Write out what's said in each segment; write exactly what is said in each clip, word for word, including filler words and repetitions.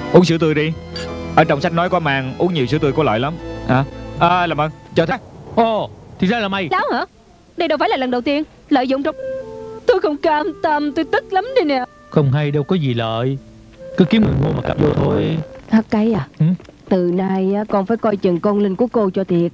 Uống sữa tươi đi. Ở trong sách nói có màng uống nhiều sữa tươi có lợi lắm. Hả? À, làm ơn cho thắt. Ồ, thì ra là mày. Láo hả? Đây đâu phải là lần đầu tiên lợi dụng trong... Tôi không cam tâm, tôi tức lắm đây nè. Không hay đâu có gì lợi. Cứ kiếm người mua mà cặp vô thôi. Hắc cây à? Ừ? Từ nay con phải coi chừng con Linh của cô cho thiệt.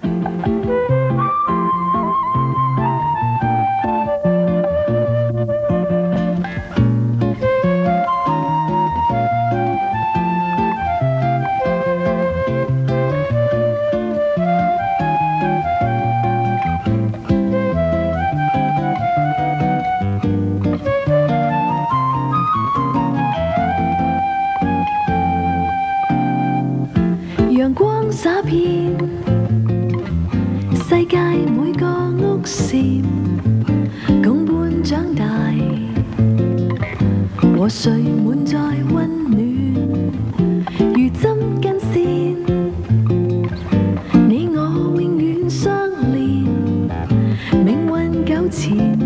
洒遍世界每個屋檐，共伴長大，和誰滿載溫暖，如針跟線，你我永遠相連，命運糾纏，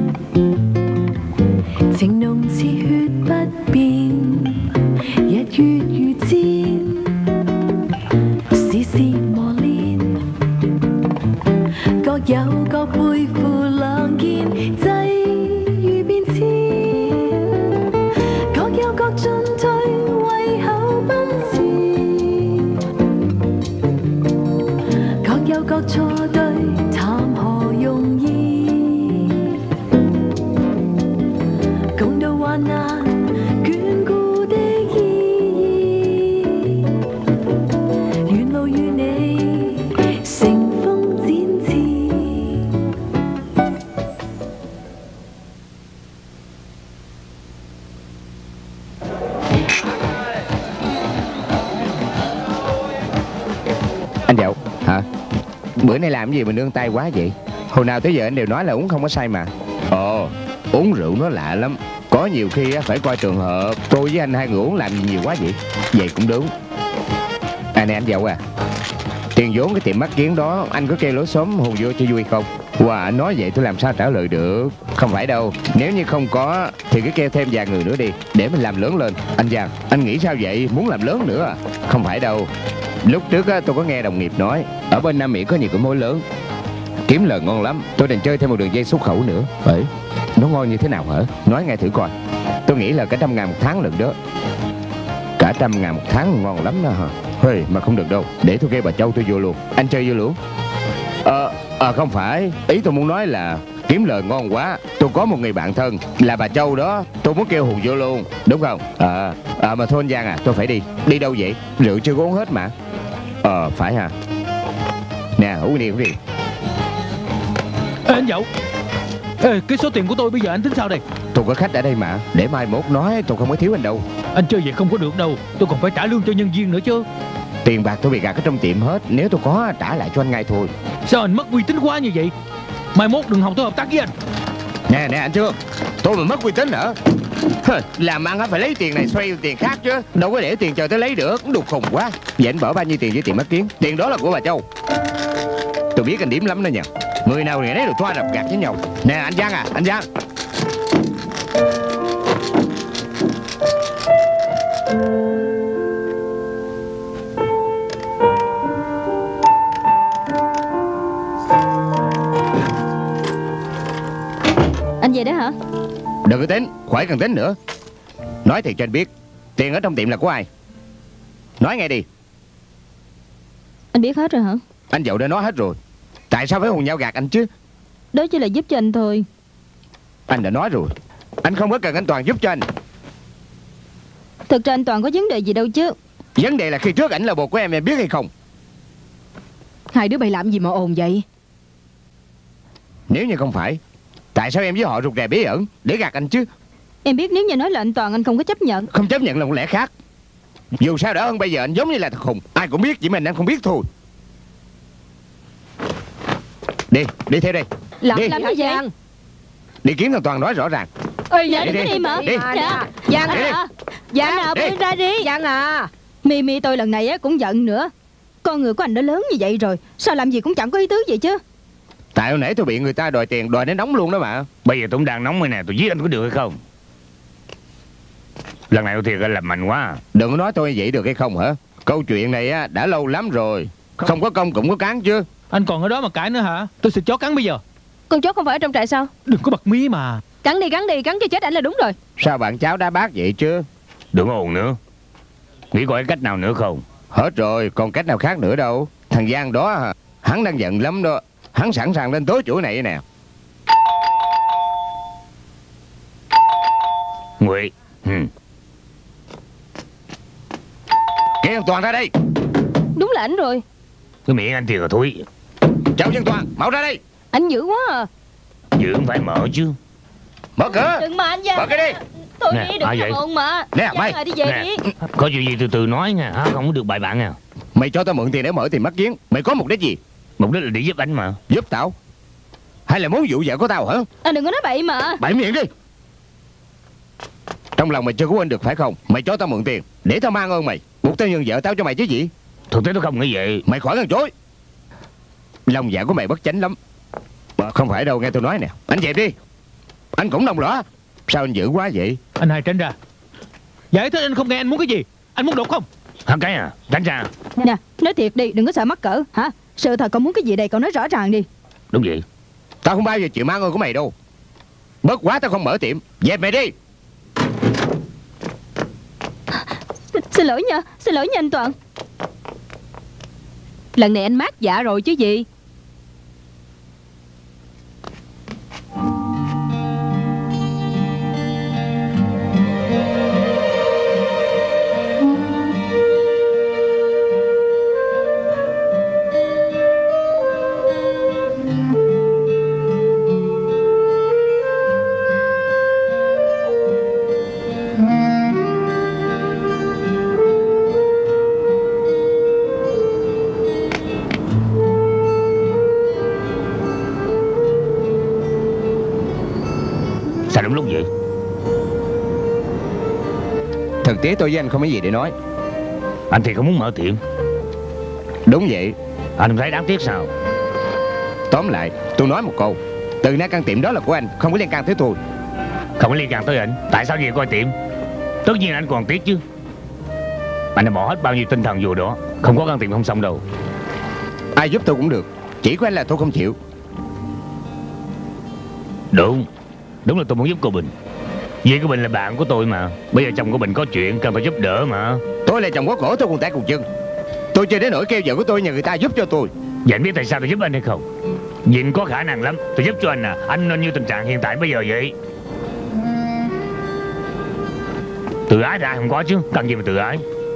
情濃似血不變，日月如箭。有各背負兩件際遇變遷，各有各進退，為後奔馳，各有各錯對，談何容易？共度患難，眷顧的意義，沿路與你乘風展翅。 Anh Dậu hả? Bữa nay làm gì mà nương tay quá vậy? Hồi nào tới giờ anh đều nói là uống không có say mà. Ồ, uống rượu nó lạ lắm. Có nhiều khi phải coi trường hợp. Tôi với anh hai người uống làm gì nhiều quá vậy? Vậy cũng đúng. À này anh Dậu à, tiền vốn cái tiệm mắt kiến đó anh có kêu lối xóm hùn vô cho vui không? Wow, nói vậy tôi làm sao trả lời được. Không phải đâu, nếu như không có thì cứ kêu thêm vài người nữa đi, để mình làm lớn lên. Anh Giang, anh nghĩ sao vậy? Muốn làm lớn nữa à? Không phải đâu. Lúc trước á, tôi có nghe đồng nghiệp nói ở bên Nam Mỹ có nhiều cái mối lớn, kiếm lời ngon lắm. Tôi định chơi thêm một đường dây xuất khẩu nữa. Ấy, nó ngon như thế nào hả? Nói nghe thử coi. Tôi nghĩ là cả trăm ngàn một tháng lần đó. Cả trăm ngàn một tháng ngon lắm đó hả? Hey, mà không được đâu, để tôi kêu bà Châu tôi vô luôn. Anh chơi vô luôn. Ờ, à, không phải. Ý tôi muốn nói là kiếm lời ngon quá. Tôi có một người bạn thân là bà Châu đó, tôi muốn kêu Hùng vô luôn, đúng không? À, à mà thôi anh Giang à, tôi phải đi. Đi đâu vậy? Rượu chưa có uống hết mà. Ờ, phải hả? Nè, uống đi, uống đi. Ê, anh Dậu. Ê, cái số tiền của tôi bây giờ anh tính sao đây? Tôi có khách ở đây mà, để mai mốt nói, tôi không có thiếu anh đâu. Anh chơi vậy không có được đâu, tôi còn phải trả lương cho nhân viên nữa chứ. Tiền bạc tôi bị gạt ở trong tiệm hết, nếu tôi có trả lại cho anh ngay thôi. Sao anh mất uy tín quá như vậy? Mai mốt đừng hòng tôi hợp tác với anh. Nè nè anh chưa, tôi mà mất uy tín hả? Làm ăn phải lấy tiền này xoay tiền khác chứ, đâu có để tiền chờ tới lấy được, đục khùng quá. Vậy anh bỏ bao nhiêu tiền với tiền mắt kiến? Tiền đó là của bà Châu. Tôi biết anh điểm lắm đó nha. Người nào người nấy đều thoa đập gạt với nhau. Nè anh Giang à, anh Giang. Anh về đó hả? Đừng có tính, khỏi cần tính nữa. Nói thiệt cho anh biết, tiền ở trong tiệm là của ai? Nói nghe đi. Anh biết hết rồi hả? Anh Dậu đã nói hết rồi. Tại sao phải hùn nhau gạt anh chứ? Đó chỉ là giúp cho anh thôi. Anh đã nói rồi, anh không có cần anh Toàn giúp cho anh. Thực ra anh Toàn có vấn đề gì đâu chứ. Vấn đề là khi trước ảnh là bồ của em, em biết hay không? Hai đứa bay làm gì mà ồn vậy? Nếu như không phải, tại sao em với họ rụt rè bí ẩn để gạt anh chứ? Em biết nếu như nói là anh Toàn anh không có chấp nhận. Không chấp nhận là một lẽ khác. Dù sao đã hơn bây giờ anh giống như là thằng khùng. Ai cũng biết, chỉ mình anh không biết thôi. Đi, đi theo đây. Làm đi. làm gì vậy? Đi kiếm thằng Toàn nói rõ ràng. Ê, dạ đi, đi, đi, đi mà. đi. Dạ. Giang à. Giang à, buông ra đi. Giang à. Mi Mi tôi lần này á cũng giận nữa. Con người của anh đã lớn như vậy rồi, sao làm gì cũng chẳng có ý tứ gì chứ. Tại hồi nãy tôi bị người ta đòi tiền, đòi đến nóng luôn đó mà. Bây giờ tôi cũng đang nóng rồi nè, tôi giết anh có được hay không? Lần này thiệt anh làm mạnh quá. Đừng có nói tôi vậy được hay không hả? Câu chuyện này á đã lâu lắm rồi. Không có công cũng có cán chứ. Anh còn ở đó mà cãi nữa hả? Tôi sẽ chó cắn bây giờ. Con chó không phải ở trong trại sao? Đừng có bật mí mà. Cắn đi cắn đi, cắn cho chết ảnh là đúng rồi. Sao bạn cháu đá bác vậy chứ? Đừng có ồn nữa. Nghĩ coi cách nào nữa không? Hết rồi, còn cách nào khác nữa đâu. Thằng Giang đó hắn đang giận lắm đó. Hắn sẵn sàng lên tối chuỗi này nè. Ngụy. Ừ. Kêu thằng Toàn ra đây. Đúng là ảnh rồi. Cái miệng anh thiệt là thúi. Chào Dân Toàn, mau ra đây. Anh dữ quá à. Dữ không phải mở chứ. Mở cửa. Đừng mà anh Giang. Mở cửa đi. Tôi Nè, đi đừng ai có vậy? ồn mà. Nè mày. Rồi, đi về Nè. đi. Có chuyện gì từ từ nói nha, không có được bại bạn nha. Mày cho tao mượn tiền để mở tiền mắt kiến. Mày có mục đích gì? Mục đích là để giúp anh mà. Giúp tao? Hay là muốn dụ vợ của tao hả? Anh đừng có nói bậy mà. Bậy miệng đi. Trong lòng mày chưa có quên được phải không? Mày cho tao mượn tiền để tao mang ơn mày, buộc tao nhường vợ tao cho mày chứ gì. Thực tế tôi không nghĩ vậy. Mày khỏi cần chối. Lòng dạ của mày bất chánh lắm. Không phải đâu, nghe tôi nói nè. Anh dẹp đi. Anh cũng lòng rõ. Sao anh dữ quá vậy? Anh hai tránh ra. Giải thích anh không nghe anh muốn cái gì. Anh muốn đột không? Thằng cái à, tránh ra. Nè, nói thiệt đi, đừng có sợ mắc cỡ hả? Sự thật cậu muốn cái gì đây, cậu nói rõ ràng đi. Đúng vậy. Tao không bao giờ chịu mang ơn của mày đâu. Bớt quá tao không mở tiệm. Dẹp mày đi. Xin, xin lỗi nha, xin lỗi nha anh Toàn. Lần này anh mát dạ rồi chứ gì. Sao đúng lúc vậy? Thực tế tôi với anh không có gì để nói. Anh thì không muốn mở tiệm. Đúng vậy. Anh không thấy đáng tiếc sao? Tóm lại tôi nói một câu, từ nay căn tiệm đó là của anh, không có liên can tới tôi. Không có liên can tới anh? Tại sao về coi tiệm? Tất nhiên anh còn tiếc chứ. Anh đã bỏ hết bao nhiêu tinh thần vô đó. Không có căn tiệm không xong đâu. Ai giúp tôi cũng được, chỉ của anh là tôi không chịu. Đúng. Đúng là tôi muốn giúp cô Bình. Vì cô Bình là bạn của tôi mà. Bây giờ chồng của Bình có chuyện cần phải giúp đỡ mà. Tôi là chồng có khổ tôi cùng tay cùng chân. Tôi chưa đến nỗi kêu vợ của tôi nhờ người ta giúp cho tôi. Vậy anh biết tại sao tôi giúp anh hay không? Vì anh có khả năng lắm. Tôi giúp cho anh à. Anh nên như tình trạng hiện tại bây giờ vậy. Tự ái thì ai không có chứ. Cần gì mà tự ái.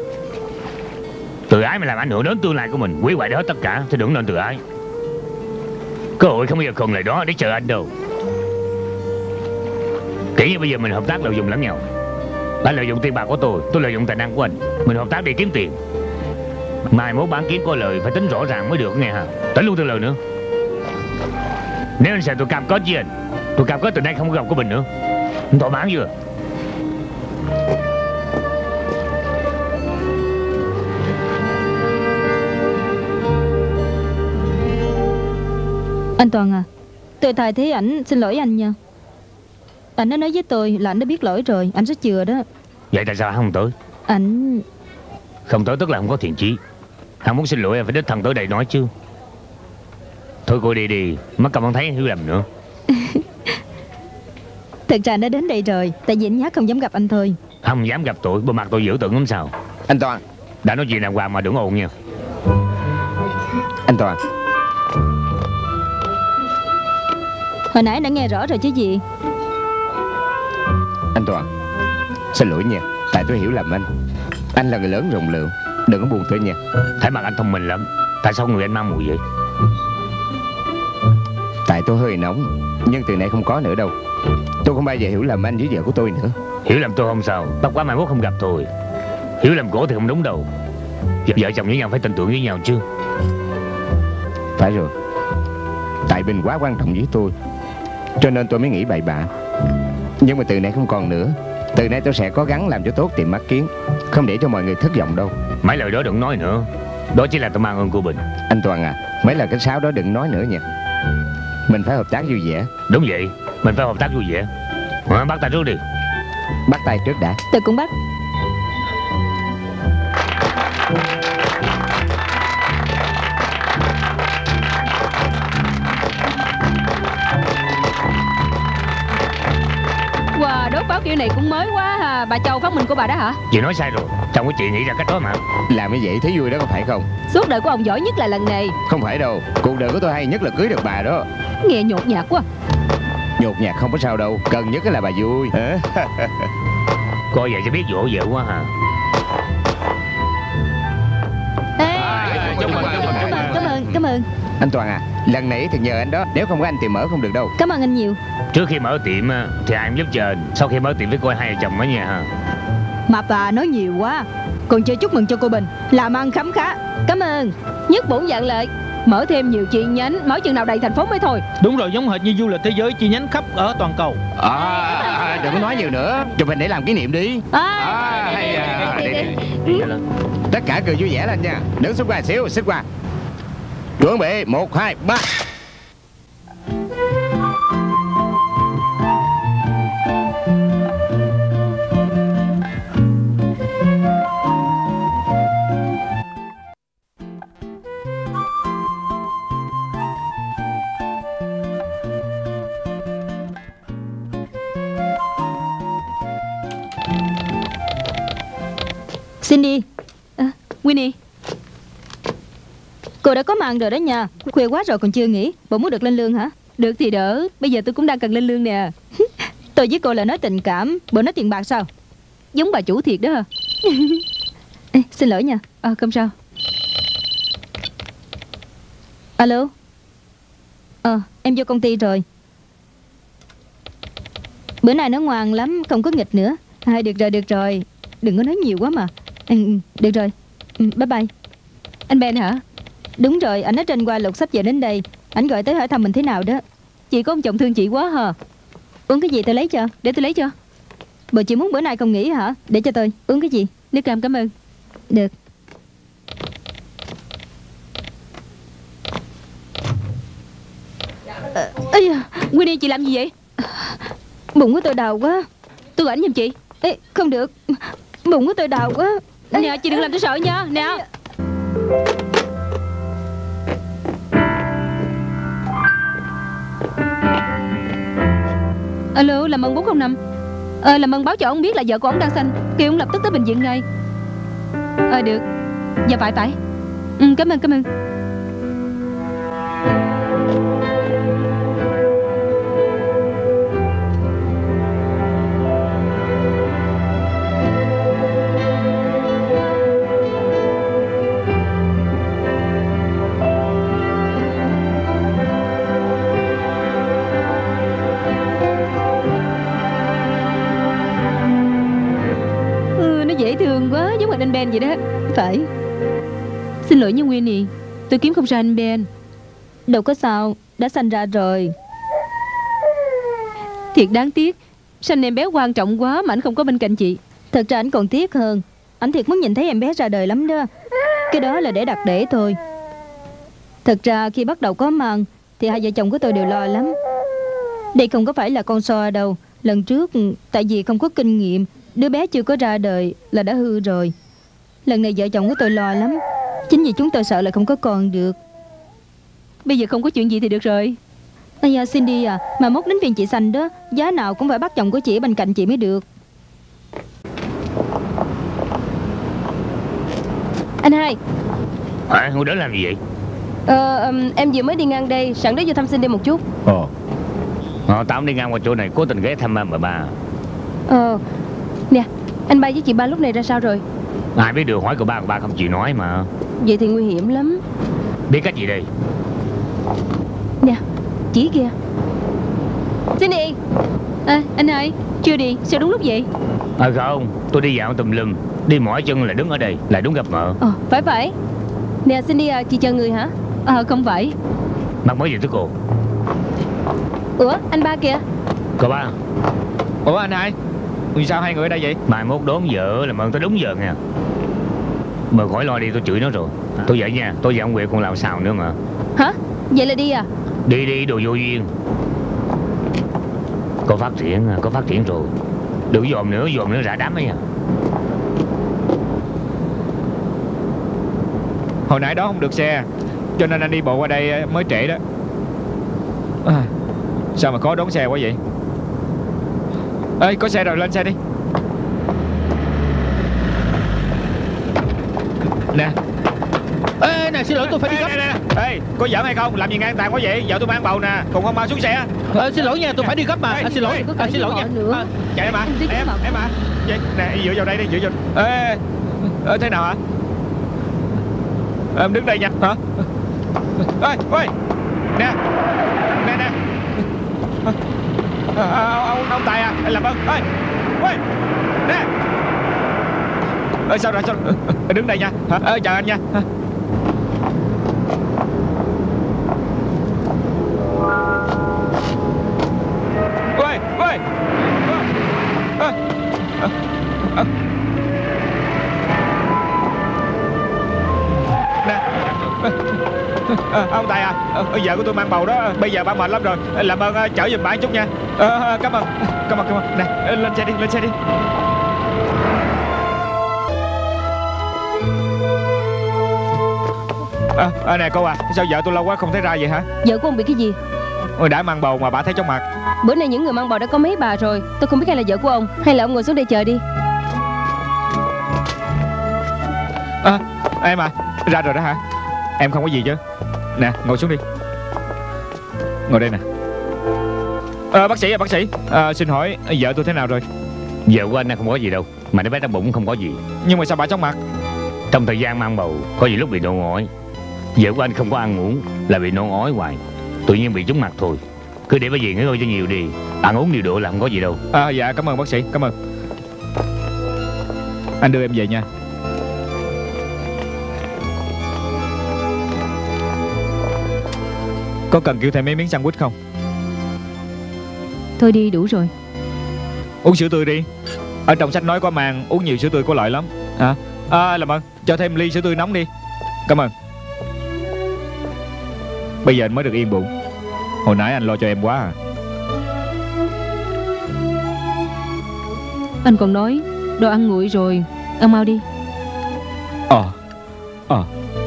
Tự ái mà làm ảnh hưởng đến tương lai của mình, hủy hoại hết tất cả thì đừng nên tự ái. Cơ hội không bao giờ còn lại đó để chờ anh đâu. Kể như bây giờ mình hợp tác lợi dụng lẫn nhau. Anh lợi dụng tiền bạc của tôi, tôi lợi dụng tài năng của anh. Mình hợp tác để kiếm tiền. Mai mốt bán kiếm có lời phải tính rõ ràng mới được nghe hả? Tính luôn từ lời nữa. Nếu anh sợ tôi cam kết với anh, tôi cam kết từ nay không có gặp của Bình nữa. Anh thỏa mãn chưa? Anh Toàn à, tôi thay thế ảnh xin lỗi anh nha. Anh đã nói với tôi là anh đã biết lỗi rồi, anh sẽ chừa đó. Vậy tại sao anh không tới? Anh... Không tới tức là không có thiện chí. Hắn muốn xin lỗi em phải đích thân tới đây nói chứ. Thôi cô đi đi, mất công anh thấy hiểu lầm nữa. Thật ra anh đã đến đây rồi, tại vì anh nhát không dám gặp anh thôi. Không dám gặp tôi, bộ mặt tôi dữ tưởng lắm sao? Anh Toàn, đã nói chuyện đàng hoàng mà đừng ồn nha. Anh Toàn, hồi nãy đã nghe rõ rồi chứ gì. Anh Toàn, xin lỗi nha, tại tôi hiểu lầm anh. Anh là người lớn rộng lượng, đừng có buồn tôi nha. Thấy mặt anh thông minh lắm, tại sao người anh mang mùi vậy? Tại tôi hơi nóng, nhưng từ nay không có nữa đâu. Tôi không bao giờ hiểu lầm anh với vợ của tôi nữa. Hiểu lầm tôi không sao, bất quá mai mốt không gặp thôi. Hiểu lầm cổ thì không đúng đâu. Vợ chồng với nhau phải tin tưởng với nhau chứ. Phải rồi, tại Bình quá quan trọng với tôi, cho nên tôi mới nghĩ bậy bạ. Nhưng mà từ nay không còn nữa. Từ nay tôi sẽ cố gắng làm cho tốt tiệm mắt kiến, không để cho mọi người thất vọng đâu. Mấy lời đó đừng nói nữa. Đó chỉ là tôi mang ơn của Bình. Anh Toàn à, mấy lời cái sáo đó đừng nói nữa nha. Mình phải hợp tác vui vẻ. Đúng vậy, mình phải hợp tác vui vẻ. À, bắt tay trước đi. Bắt tay trước đã. Tôi cũng bắt. kiểu này cũng mới quá à. Bà Châu phát minh của bà đó hả? Chị nói sai rồi, chồng của chị nghĩ ra cách đó mà. Làm như vậy thấy vui đó có phải không? Suốt đời của ông giỏi nhất là lần này. Không phải đâu, cuộc đời của tôi hay nhất là cưới được bà đó. Nghe nhột nhạt quá. Nhột nhạt không có sao đâu, cần nhất là bà vui. Coi vậy cho biết dỗ vợ quá hả? Ê, cảm ơn, cảm ơn, cảm ơn. Anh Toàn à, lần này thì nhờ anh đó, nếu không có anh thì mở không được đâu. Cảm ơn anh nhiều. Trước khi mở tiệm thì ai cũng giúp chờ, sau khi mở tiệm với coi hai vợ chồng ở nhà hả? Mập à, nói nhiều quá. Còn chưa chúc mừng cho cô Bình, làm ăn khấm khá. Cảm ơn. Nhất bổn dạng lợi, mở thêm nhiều chi nhánh, mở chừng nào đầy thành phố mới thôi. Đúng rồi, giống hệt như du lịch thế giới chi nhánh khắp ở toàn cầu. À, đừng có nói nhiều nữa, chụp hình để làm kỷ niệm đi. À, À, hay à, đi, đi, đi, đi, đi. đi. Tất cả cười vui vẻ lên nha. Đứng xích qua xíu, xích qua. Chuẩn bị, một, hai, ba. Cindy, à, Winnie. cô đã có màn rồi đó nha. Khuya quá rồi còn chưa nghỉ. Bộ muốn được lên lương hả? Được thì đỡ, bây giờ tôi cũng đang cần lên lương nè. Tôi với cô là nói tình cảm, bộ nói tiền bạc sao? Giống bà chủ thiệt đó hả? Ê, xin lỗi nha. À, không sao. Alo. Ờ, em vô công ty rồi. Bữa nay nó ngoan lắm, không có nghịch nữa. À, được rồi, được rồi. Đừng có nói nhiều quá mà. Ừ, được rồi. Ừ, bye bye. Anh Ben hả? Đúng rồi, anh ở trên qua lục sắp về đến đây. Anh gọi tới hỏi thăm mình thế nào đó. Chị có ông chồng thương chị quá hả? Uống cái gì tôi lấy cho? Để tôi lấy cho. Bộ chị muốn bữa nay không nghỉ hả? Để cho tôi. Uống cái gì? Nước cam cảm ơn. Được. Ây da, Winnie chị làm gì vậy? Bụng của tôi đau quá. Tôi gọi ảnh giùm chị. Ê, không được. Bụng của tôi đau quá. Nè, chị đừng làm tôi sợ nha. Nè. Alo, làm ơn bốn không năm. Ờ, làm ơn báo cho ông biết là vợ của ông đang sanh, kêu ông lập tức tới bệnh viện ngay. Ờ, được. Dạ phải phải. Ừ, cảm ơn, cảm ơn. Dễ thương quá, giống hệt anh Ben vậy đó. Phải. Xin lỗi nha Winnie, tôi kiếm không ra anh Ben. Đâu có sao, đã sanh ra rồi. Thiệt đáng tiếc, sanh em bé quan trọng quá mà anh không có bên cạnh chị. Thật ra anh còn tiếc hơn. Anh thiệt muốn nhìn thấy em bé ra đời lắm đó. Cái đó là để đặt để thôi. Thật ra khi bắt đầu có mang thì hai vợ chồng của tôi đều lo lắm. Đây không có phải là con so đâu. Lần trước tại vì không có kinh nghiệm, đứa bé chưa có ra đời là đã hư rồi. Lần này vợ chồng của tôi lo lắm. Chính vì chúng tôi sợ là không có con được. Bây giờ không có chuyện gì thì được rồi. Ây da Cindy à, mà mốt đến phiên chị Xanh đó, giá nào cũng phải bắt chồng của chị ở bên cạnh chị mới được. Anh hai. Hả? Ngồi đó làm gì vậy? Ờ, um, em vừa mới đi ngang đây, sẵn đó vô thăm Cindy một chút. Ồ. Ờ, tao đi ngang qua chỗ này, cố tình ghé thăm bà ba. Ờ. Nè, anh ba với chị ba lúc này ra sao rồi? Ai biết được, hỏi cậu ba, cậu ba không chịu nói mà. Vậy thì nguy hiểm lắm. Biết cách gì đây? Nè, chỉ kìa. Cindy. À, anh hai, chưa đi, sao đúng lúc vậy? À không, tôi đi dạo tùm lum, đi mỏi chân là đứng ở đây, lại đúng gặp mợ. Ờ, phải phải. Nè Cindy à, chị chờ người hả? Ờ, không phải. Mặt mới gì tới cô? Ủa, anh ba kìa. Cậu ba. Ủa anh hai, vì sao hai người ở đây vậy? Mai mốt đón vợ là mợ tới đúng giờ nha. Mợ khỏi lo đi, tôi chửi nó rồi. À. Tôi vậy nha, tôi và ông Nguyệt còn làm sao nữa mà. Hả? Vậy là đi à? Đi đi, đồ vô duyên. Có phát triển, có phát triển rồi. Đừng dòm nữa, dòm nữa rã đám ấy à. Hồi nãy đó không được xe, cho nên anh đi bộ qua đây mới trễ đó. À, sao mà khó đón xe quá vậy? Ê, có xe rồi, lên xe đi. Nè. Ê, nè, xin lỗi, tôi phải đi Ê, gấp. nè, nè, nè. Ê, có giỡn hay không? Làm gì ngang tàn quá vậy? Vợ tôi mang bầu nè, còn không mau xuống xe. Ờ, xin lỗi nha, tôi phải đi gấp mà. Ê, À, xin lỗi, ê, à, xin lỗi nha. nữa. À, Chạy em à, Em đi em, với em à. Vậy, nè, dựa vào đây đi, dựa vào. Ê, ê, thế nào hả? Em đứng đây nha, hả? Ê, ê, nè, nè, nè. À, à, ông, ông Tài à, làm ơn. Ê, ê, nè. Ê, sao rồi, sao rồi? Ê, đứng đây nha, hả? Ê, chào anh nha. Hả? Ê, ê, ê, ê, ê. Nè. À, ông Tài à, à, vợ của tôi mang bầu đó, bây giờ ba mệt lắm rồi, làm ơn uh, chở giùm bạn chút nha. À, cảm ơn, cảm ơn, cảm ơn. Nè, lên xe đi, lên xe đi. À, à, nè cô à, sao vợ tôi lâu quá không thấy ra vậy hả? Vợ của ông bị cái gì? Ôi, đã mang bầu mà bà thấy chóng mặt. Bữa nay những người mang bầu đã có mấy bà rồi. Tôi không biết ai là vợ của ông. Hay là ông ngồi xuống đây chờ đi. À, em à, ra rồi đó hả? Em không có gì chứ? Nè, ngồi xuống đi. Ngồi đây nè. À, bác sĩ à, bác sĩ à, xin hỏi vợ tôi thế nào rồi? Vợ của anh không có gì đâu, mà đứa bé trong bụng không có gì. Nhưng mà sao bà chóng mặt? Trong thời gian mang bầu, có gì lúc bị nôn ói. Vợ của anh không có ăn uống, là bị nôn ói hoài. Tự nhiên bị trúng mặt thôi. Cứ để bà về nghỉ ngơi cho nhiều đi. Ăn uống điều độ là không có gì đâu. À, dạ cảm ơn bác sĩ, cảm ơn. Anh đưa em về nha. Có cần kêu thêm mấy miếng sandwich không? Thôi đi, đủ rồi. Uống sữa tươi đi. Ở trong sách nói có màng uống nhiều sữa tươi có lợi lắm. Hả? À, làm ơn, cho thêm ly sữa tươi nóng đi. Cảm ơn. Bây giờ anh mới được yên bụng. Hồi nãy anh lo cho em quá à. Anh còn nói đồ ăn nguội rồi. Ăn mau đi. Ờ Ờ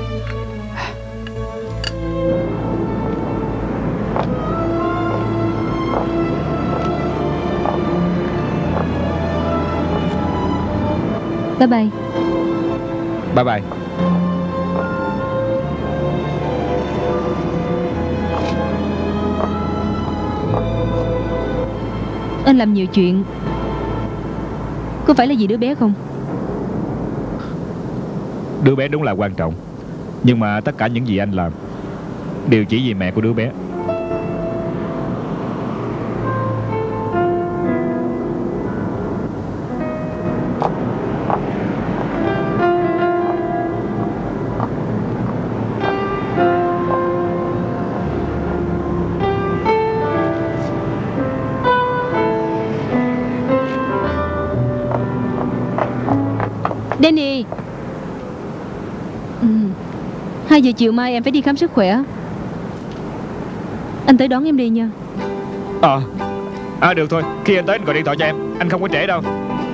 Bye bye. Bye bye. Anh làm nhiều chuyện. Có phải là vì đứa bé không? Đứa bé đúng là quan trọng. Nhưng mà tất cả những gì anh làm đều chỉ vì mẹ của đứa bé. Danny. Ừ. Hai giờ chiều mai em phải đi khám sức khỏe. Anh tới đón em đi nha. Ờ À được thôi, khi anh tới anh gọi điện thoại cho em. Anh không có trễ đâu.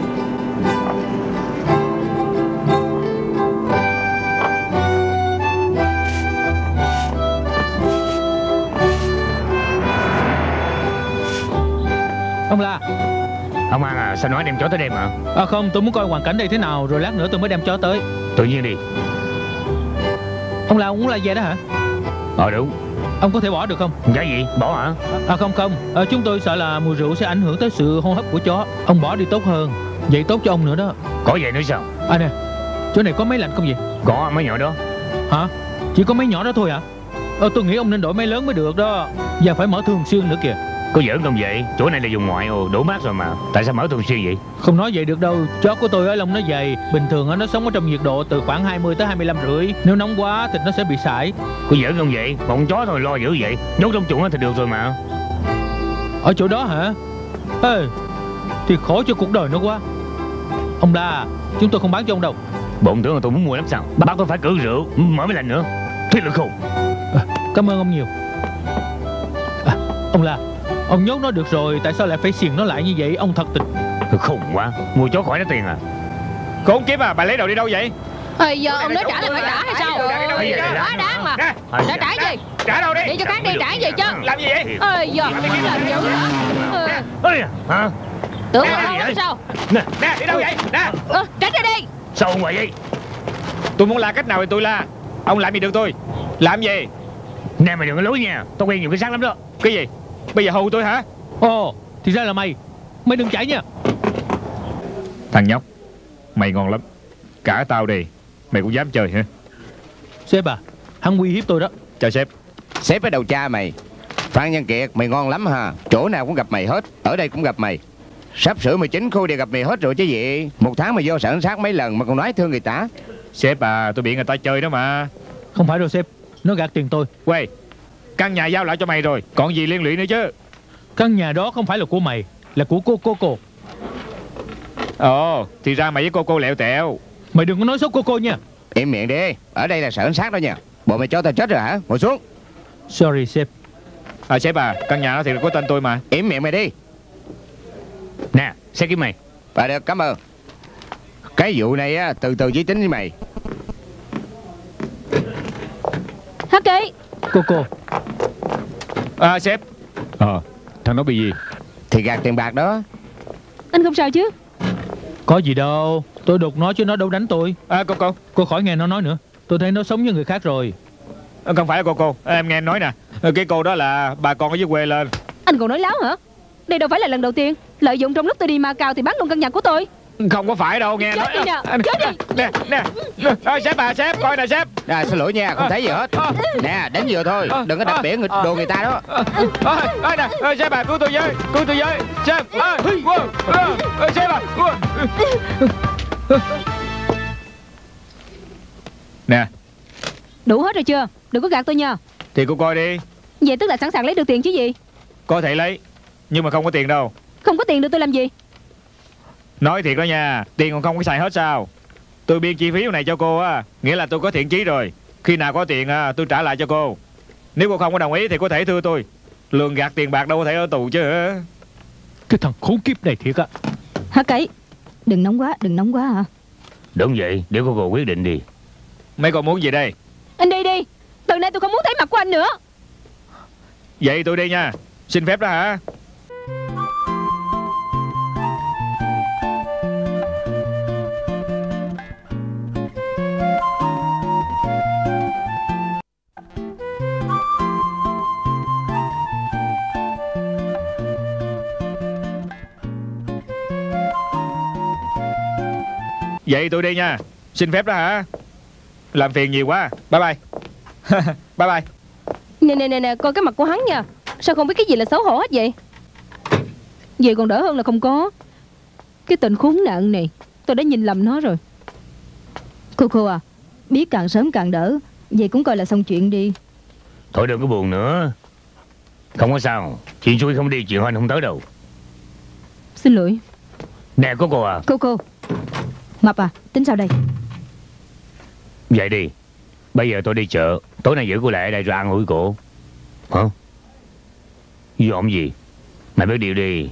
Ông La. Ông An à, sao nói đem chó tới đêm hả? À không, tôi muốn coi hoàn cảnh đây thế nào, rồi lát nữa tôi mới đem chó tới. Tự nhiên đi. Ông La, ông muốn la về đó hả? Ờ đúng. Ông có thể bỏ được không? Giá gì? Bỏ hả? À không không, à, chúng tôi sợ là mùi rượu sẽ ảnh hưởng tới sự hô hấp của chó. Ông bỏ đi tốt hơn. Vậy tốt cho ông nữa đó. Có vậy nữa sao? À nè, chỗ này có máy lạnh không vậy? Có mấy nhỏ đó. Hả? Chỉ có máy nhỏ đó thôi hả? Ờ, tôi nghĩ ông nên đổi máy lớn mới được đó. Và phải mở thường xuyên nữa kìa. Có giỡn không vậy? Chỗ này là vùng ngoại ồ, đủ mát rồi mà. Tại sao mở thường xuyên vậy? Không nói vậy được đâu. Chó của tôi ở lông nó dày. Bình thường nó sống ở trong nhiệt độ từ khoảng hai mươi tới hai mươi lăm rưỡi. Nếu nóng quá thịt nó sẽ bị sải. Có giỡn không vậy? Một con chó thôi lo dữ vậy. Nhốt trong chuồng thì được rồi mà. Ở chỗ đó hả? Ê, thì khổ cho cuộc đời nó quá. Ông La, chúng tôi không bán cho ông đâu. Bộn tưởng là tôi muốn mua lắm sao? Bác tôi phải cử rượu, mở máy lạnh nữa. Thiết lực khùng. À, cảm ơn ông nhiều. À, ông La, ông nhốt nó được rồi, tại sao lại phải xiềng nó lại như vậy? Ông thật tịch. Khùng quá, mua chó khỏi nó tiền à? Khốn kiếp à, bà lấy đồ đi đâu vậy? Ơi giờ ông nói trả là phải trả hay sao? Quá đáng mà. Đã trả gì? Trả đâu đi. Để cho khác đi trả gì chứ? Làm gì vậy? Ơi giờ làm dữ hả? Ơi hả? Tưởng Nè, mà gì không vậy? sao? Nè, nè, đi đâu vậy? Nè, Ờ, tránh ra đi. Sao ông ngoài vậy? tôi muốn la cách nào thì tôi la. Ông làm gì được tôi? Làm gì? Nè mày đừng có lối nha. Tao quen nhiều cái xác lắm đó. Cái gì? Bây giờ hù tôi hả? Ồ, thì ra là mày. Mày đừng chạy nha. Thằng nhóc, mày ngon lắm. Cả tao đi, mày cũng dám chơi hả? Sếp à, hắn uy hiếp tôi đó. Chào sếp. Sếp ở đầu cha mày. Phan Nhân Kiệt, mày ngon lắm ha. Chỗ nào cũng gặp mày hết. Ở đây cũng gặp mày. Sắp sửa mười chín khu đều gặp mày hết rồi chứ gì. Một tháng mày vô sản sát mấy lần mà còn nói thương người ta. Sếp à, tôi bị người ta chơi đó mà. Không phải đâu sếp, nó gạt tiền tôi. Quay, căn nhà giao lại cho mày rồi, còn gì liên lụy nữa chứ? Căn nhà đó không phải là của mày, là của cô cô cô. Ồ, thì ra mày với cô cô lẹo tẹo. Mày đừng có nói xấu cô cô nha. Im miệng đi. Ở đây là sở cảnh sát đó nha. Bộ mày cho tao chết rồi hả? Ngồi xuống. Sorry sếp. À sếp à, căn nhà đó thì có tên tôi mà. Im miệng mày đi. Nè, xe kiếm mày. Và được, cảm ơn. Cái vụ này á, từ từ với tính với mày. Hắc Ký. Cô cô. À sếp. Ờ, thằng đó bị gì? Thì gạt tiền bạc đó. Anh không sao chứ? Có gì đâu, tôi đục nó chứ nó đâu đánh tôi. À cô cô. Cô khỏi nghe nó nói nữa. Tôi thấy nó sống với người khác rồi. À, không phải là cô cô, à, em nghe em nói nè. Cái cô đó là bà con ở dưới quê lên. Anh còn nói láo hả? Đây đâu phải là lần đầu tiên lợi dụng trong lúc tôi đi Macau thì bán luôn căn nhà của tôi. Không có phải đâu, nghe Chết nói. đi nè, À, chết đi. Nè, nè. À, sếp à, sếp, coi nè sếp. À, xin lỗi nha, không thấy gì hết. Nè, đánh vừa thôi. Đừng có đập bể người, đồ người ta đó. À, à, nè, à, sếp à, cứu tôi với, cứu tôi với. Sếp, à, wow, à, à, sếp à. Wow. Nè, Đủ hết rồi chưa? Đừng có gạt tôi nha. thì cô coi đi. Vậy tức là sẵn sàng lấy được tiền chứ gì? Có thể lấy, nhưng mà không có tiền đâu. Không có tiền được tôi làm gì? Nói thiệt đó nha, tiền còn không có xài hết sao? Tôi biên chi phí này cho cô á, nghĩa là tôi có thiện chí rồi. Khi nào có tiền à, tôi trả lại cho cô. Nếu cô không có đồng ý thì có thể thưa tôi. Lường gạt tiền bạc đâu có thể ở tù chứ. Cái thằng khốn kiếp này thiệt á. Hả Ký, đừng nóng quá, đừng nóng quá hả? Đúng vậy, để cô cô quyết định đi. Mấy con muốn gì đây? Anh đi đi. Từ nay tôi không muốn thấy mặt của anh nữa. Vậy tôi đi nha. Xin phép đó hả? Vậy tôi đi nha. Xin phép đó hả? Làm phiền nhiều quá. Bye bye. Bye bye. Nè nè nè nè, coi cái mặt của hắn nha. Sao không biết cái gì là xấu hổ hết vậy? Vậy còn đỡ hơn là không có. Cái tình khốn nạn này, tôi đã nhìn lầm nó rồi. Cô cô à, biết càng sớm càng đỡ. Vậy cũng coi là xong chuyện đi. Thôi đừng có buồn nữa. Không có sao. Chuyện xui không đi, chuyện hoành không tới đâu. Xin lỗi. Nè cô cô à. Cô cô. Mập à, tính sao đây? Vậy đi. Bây giờ tôi đi chợ. Tối nay giữ cô lại ở đây rồi ăn ủi cổ. Hả? Dọn gì? Mày biết điều đi.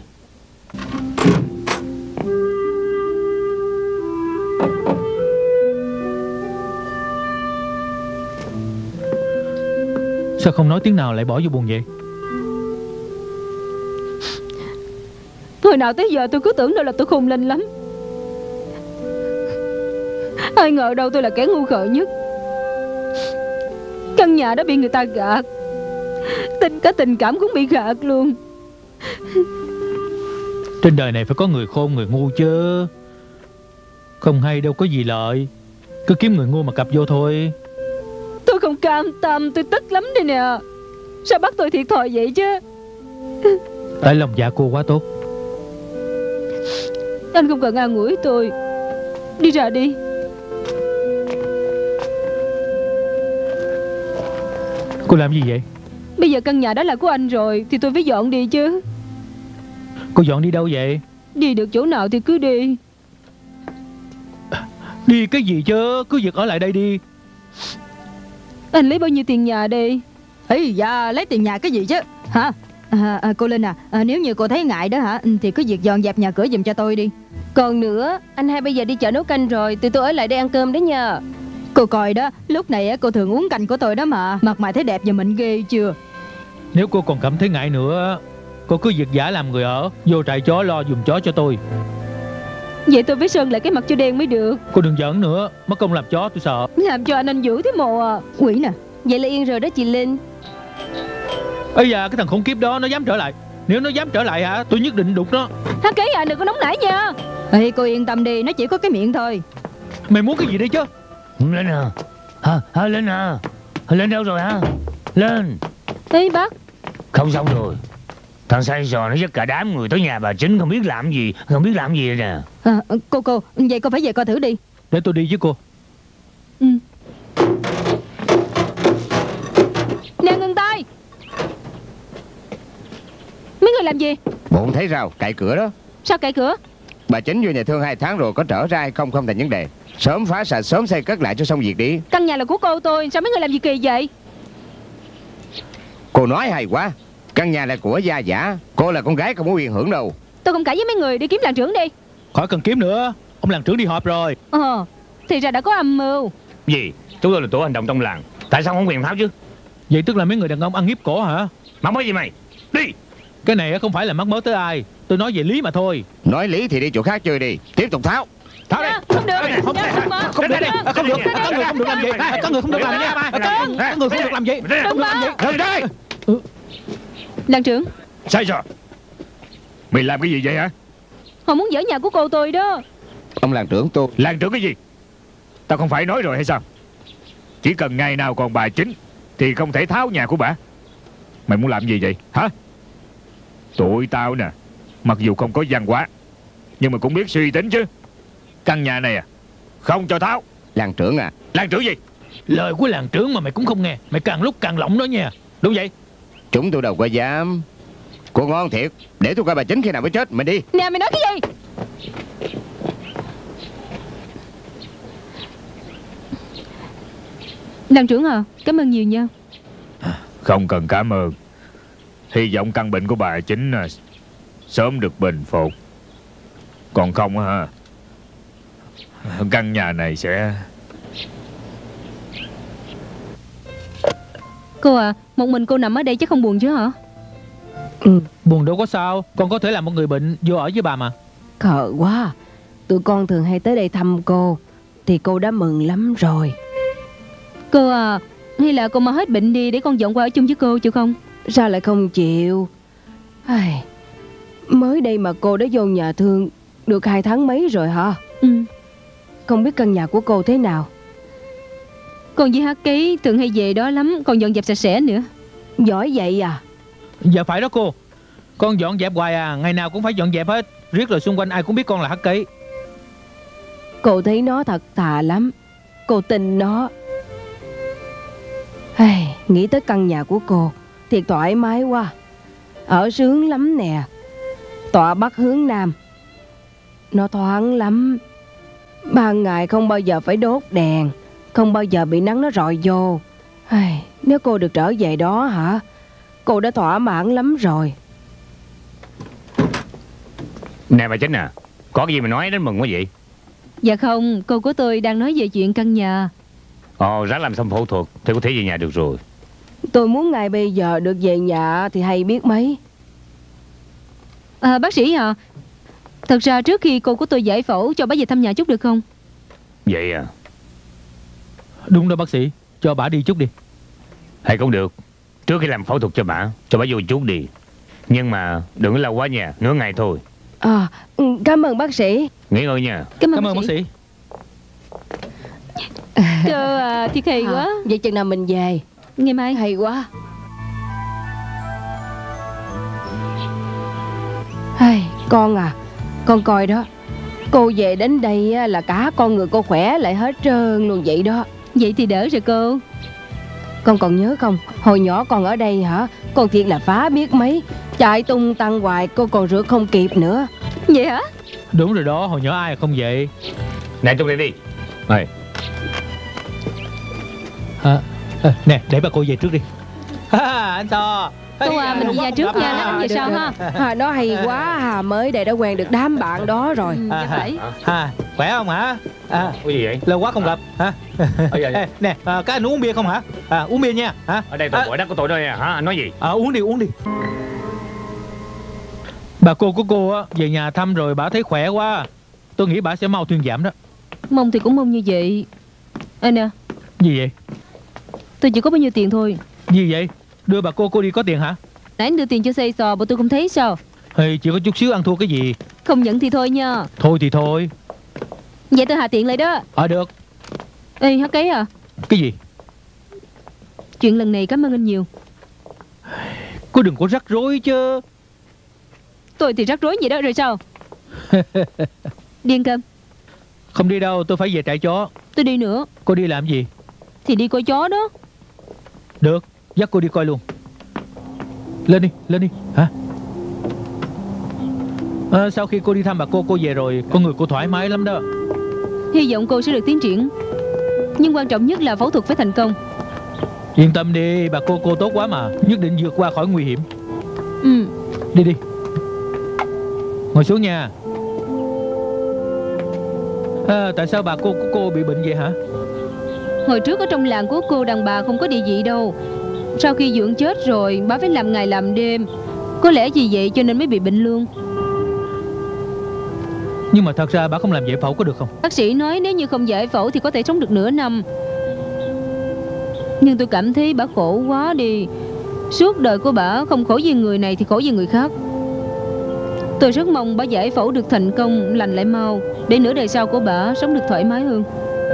Sao không nói tiếng nào lại bỏ vô buồn vậy? Hồi nào tới giờ tôi cứ tưởng đâu là tôi khùng linh lắm. Ai ngờ đâu tôi là kẻ ngu khờ nhất. Căn nhà đó bị người ta gạt. Tình cả tình cảm cũng bị gạt luôn. Trên đời này phải có người khôn người ngu chứ. Không hay đâu có gì lợi. Cứ kiếm người ngu mà cặp vô thôi. Tôi không cam tâm, tôi tức lắm đây nè. Sao bắt tôi thiệt thòi vậy chứ? Tại lòng dạ cô quá tốt. Anh không cần an ủi tôi. Đi ra đi. Cô làm gì vậy? Bây giờ căn nhà đó là của anh rồi thì tôi phải dọn đi chứ. Cô dọn đi đâu vậy? Đi được chỗ nào thì cứ đi. Đi cái gì chứ? Cứ việc ở lại đây đi. Anh lấy bao nhiêu tiền nhà đi? Ây da, lấy tiền nhà cái gì chứ? Hả? À, à, cô Linh à, à, nếu như cô thấy ngại đó hả, thì cứ việc dọn dẹp nhà cửa giùm cho tôi đi. Còn nữa, anh hai bây giờ đi chợ nấu canh rồi, tụi tôi ở lại đây ăn cơm đó nha. Cô coi đó, lúc này cô thường uống canh của tôi đó mà. Mặt mày thấy đẹp và mịn ghê chưa? Nếu cô còn cảm thấy ngại nữa, Cô cứ việc giả làm người ở, vô trại chó lo giùm chó cho tôi. Vậy tôi phải sơn lại cái mặt cho đen mới được. Cô đừng giỡn nữa, mất công làm chó tôi sợ. Làm cho anh anh dữ thế mồ à. Quỷ nè. Vậy là yên rồi đó chị Linh. Ây da, cái thằng khốn kiếp đó nó dám trở lại. Nếu nó dám trở lại hả, tôi nhất định đục nó. Hắc Ký à, đừng có nóng nảy nha. Ê, cô yên tâm đi, nó chỉ có cái miệng thôi. Mày muốn cái gì đây chứ? Lên à, à, à lên à. Lên đâu rồi hả? Lên. Ê bác. Không xong rồi. Thằng say sò nó dắt cả đám người tới nhà bà Chính không biết làm gì, không biết làm gì rồi nè. À, cô cô, vậy cô phải về coi thử đi. Để tôi đi với cô. Ừ. Nè ngừng tay. Mấy người làm gì? Bụng thấy rào, cạy cửa đó. Sao cậy cửa? Bà Chính vô nhà thương hai tháng rồi, có trở ra hay không không thành vấn đề. Sớm phá sạch, sớm xây cất lại cho xong việc đi. Căn nhà là của cô tôi, sao mấy người làm gì kỳ vậy? Cô nói hay quá. Căn nhà là của gia giả, cô là con gái không có quyền hưởng đâu. Tôi không cãi với mấy người, đi kiếm làng trưởng đi. Khỏi cần kiếm nữa, ông làng trưởng đi họp rồi. Ờ, thì ra đã có âm mưu. Gì? Chúng tôi là tổ hành động trong làng, tại sao không quyền tháo chứ? Vậy tức là mấy người đàn ông ăn hiếp cổ hả? Mắc mới gì mày? Đi. Cái này không phải là mắc mớ tới ai, tôi nói về lý mà thôi. Nói lý thì đi chỗ khác chơi đi. Tiếp tục tháo. Tháo đi. Không được. Không, Nha, không, mà. không được đi. Không được. Các người không được làm vậy. Các người không được làm nha. Các người không được làm vậy. Đừng mà. Lên đây. Làng trưởng, Sai rồi. Mày làm cái gì vậy hả? họ muốn dỡ nhà của cô tôi đó. Ông làng trưởng tôi. Làng trưởng cái gì? Tao không phải nói rồi hay sao? Chỉ cần ngày nào còn bà Chính thì không thể tháo nhà của bà. Mày muốn làm gì vậy hả? Tụi tao nè, mặc dù không có văn hóa nhưng mà cũng biết suy tính chứ. Căn nhà này à, không cho tháo. Làng trưởng à? Làng trưởng gì? Lời của làng trưởng mà mày cũng không nghe. Mày càng lúc càng lỏng đó nha. Đúng vậy. Chúng tôi đâu có dám. Cô ngon thiệt. Để tôi coi bà Chính khi nào mới chết. Mày đi. Nè mày nói cái gì? Làng trưởng à, cảm ơn nhiều nha. Không cần cảm ơn. Hy vọng căn bệnh của bà Chính à, sớm được bình phục. Còn không ha, căn nhà này sẽ... Cô à, một mình cô nằm ở đây chắc không buồn chứ hả? Ừ. Buồn đâu có sao. Con có thể làm một người bệnh vô ở với bà mà. Khờ quá. Tụi con thường hay tới đây thăm cô, thì cô đã mừng lắm rồi. Cô à, hay là cô mau hết bệnh đi để con dọn qua ở chung với cô chịu không? Sao lại không chịu? Ai, mới đây mà cô đã vô nhà thương được hai tháng mấy rồi hả? Ừ. Không biết căn nhà của cô thế nào? Con với Hắc Ký thường hay về đó lắm, còn dọn dẹp sạch sẽ nữa. Giỏi vậy à? Dạ phải đó cô. Con dọn dẹp hoài à. Ngày nào cũng phải dọn dẹp hết. Riết rồi xung quanh ai cũng biết con là Hắc Ký. Cô thấy nó thật thà lắm. Cô tin nó. Ai, nghĩ tới căn nhà của cô thì thoải mái quá. Ở sướng lắm nè. Tọa bắc hướng nam. Nó thoáng lắm. Ban ngày không bao giờ phải đốt đèn, không bao giờ bị nắng nó rọi vô. Ai, nếu cô được trở về đó hả, cô đã thỏa mãn lắm rồi. Nè bà Chính à, có cái gì mà nói đến mừng quá vậy? Dạ không, cô của tôi đang nói về chuyện căn nhà. Ồ, ráng làm xong phẫu thuật thì có thể về nhà được rồi. Tôi muốn ngày bây giờ được về nhà thì hay biết mấy. À, bác sĩ à, thật ra trước khi cô của tôi giải phẫu cho bác về thăm nhà chút được không? Vậy à? Đúng đó bác sĩ. Cho bà đi chút đi. Hay cũng được. Trước khi làm phẫu thuật cho bà, cho bà vô chút đi. Nhưng mà đừng có lâu quá nha, nửa ngày thôi. À, cảm ơn bác sĩ. Nghỉ ngơi nha. Cảm ơn, Cảm bác, ơn bác sĩ. sĩ. Cơ à, thiệt hay À, quá. vậy chừng nào mình về? Ngày mai. Hay quá. Ai, con à, con coi đó. Cô về đến đây á, là cả con người cô khỏe lại hết trơn luôn vậy đó. Vậy thì đỡ rồi cô. Con còn nhớ không, hồi nhỏ con ở đây hả, con thiệt là phá biết mấy. Chạy tung tăng hoài cô còn rửa không kịp nữa. Vậy hả? Đúng rồi đó, hồi nhỏ ai không vậy. Nè Trung đi đi. Rồi. À, à, nè, để bà cô về trước đi. À, anh To. Cô à, mình đi ra trước nha, lát anh về sau ha. À, nó hay quá à, mới đây đã quen được đám bạn đó rồi. Ừ, dạ phải. À, khỏe không hả? À, Cái gì vậy? lâu quá không gặp hả? Ôi giời. Ê, nè, à, các anh uống bia không hả? À, uống bia nha hả? Ở đây tôi À, gọi đất của tôi thôi à, hả? Anh nói gì? à, uống đi, uống đi. Bà cô của cô á về nhà thăm rồi bà thấy khỏe quá. Tôi nghĩ bà sẽ mau thuyên giảm đó. Mong thì cũng mong như vậy. Ê nè, Gì vậy? tôi chỉ có bao nhiêu tiền thôi. Gì vậy? Đưa bà cô cô đi có tiền hả? Nãy anh đưa tiền cho xây sò, bộ tôi không thấy sao? Hay chỉ có chút xíu ăn thua cái gì? Không nhận thì thôi nha. Thôi thì thôi. Vậy tôi hạ tiện lại đó. Ờ được. Ê hát cái à, Cái gì? chuyện lần này cảm ơn anh nhiều. Cô đừng có rắc rối chứ. Tôi thì rắc rối vậy đó rồi sao? Đi ăn cơm. Không đi đâu, tôi phải về trại chó. Tôi đi nữa. Cô đi làm gì? Thì đi coi chó đó. Được, dắt cô đi coi luôn. Lên đi, lên đi. Hả? À, sau khi cô đi thăm bà cô cô về rồi, con người cô thoải mái lắm đó. Hy vọng cô sẽ được tiến triển. Nhưng quan trọng nhất là phẫu thuật phải thành công. Yên tâm đi, bà cô cô tốt quá mà. Nhất định vượt qua khỏi nguy hiểm. Ừ. Đi đi. Ngồi xuống nha. À, tại sao bà cô của cô bị bệnh vậy hả? Hồi trước ở trong làng của cô đàn bà không có địa vị đâu. Sau khi dưỡng chết rồi, bà phải làm ngày làm đêm. Có lẽ vì vậy cho nên mới bị bệnh luôn. Nhưng mà thật ra bà không làm giải phẫu có được không? Bác sĩ nói nếu như không giải phẫu thì có thể sống được nửa năm. Nhưng tôi cảm thấy bà khổ quá đi. Suốt đời của bà không khổ vì người này thì khổ vì người khác. Tôi rất mong bà giải phẫu được thành công, lành lại mau, để nửa đời sau của bà sống được thoải mái hơn.